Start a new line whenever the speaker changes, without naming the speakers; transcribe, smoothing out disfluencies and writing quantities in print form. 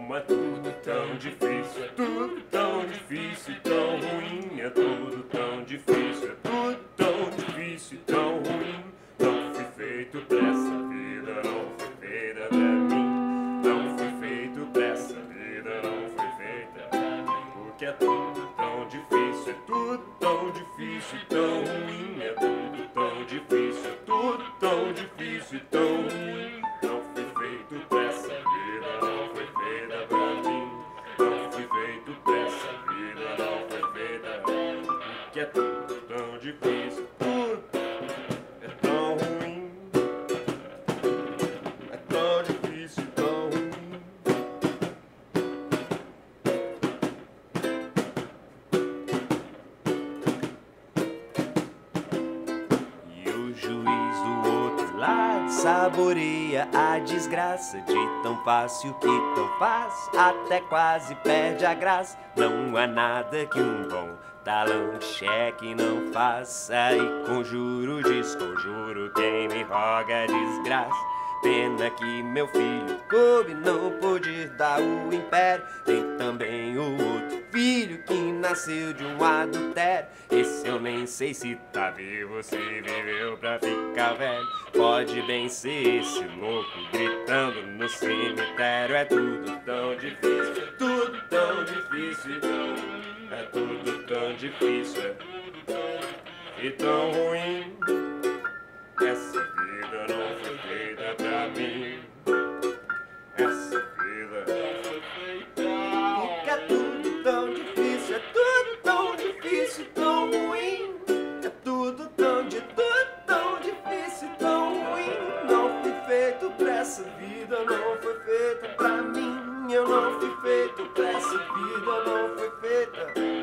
como é tudo tão difícil, é tudo tão difícil e tão ruim, é tudo tão difícil, é tudo tão difícil e tão ruim. Não fui feito pra essa vida, não foi feita pra mim. Não fui feito pra essa vida, não foi feita pra mim. Porque é tudo tão difícil, é tudo tão difícil e tão ruim, é tudo tão difícil, é tudo tão difícil e tão ruim. Não fui feito pra essa vida, não foi feita pra mim. Não fui feito pra essa vida, não foi feita pra mim. Porque é tudo tão difícil, tudo é tão ruim, é tão difícil, tão ruim.
E o juiz do outro lado saboreia a desgraça de tão fácil que tão faz, até quase perde a graça. Não há nada que um bom talão de cheque não faça, e conjuro, desconjuro quem me roga desgraça. Pena que meu filho coube não pôde dar o império. Tem também o outro filho que nasceu de um adultério. Esse eu nem sei se tá vivo, se viveu pra ficar velho. Pode bem ser esse louco gritando no cemitério. É tudo tão difícil, é tudo tão difícil, é tudo tão difícil, é tudo tão e tão ruim. Essa vida não foi feita pra mim. Essa vida não foi feita. Porque é tudo tão difícil, é tudo tão difícil, tão ruim. É tudo tão difícil, tão ruim. Não fui feito pra essa vida, não foi feita pra mim. Eu não fui feito pra essa vida, não foi feita.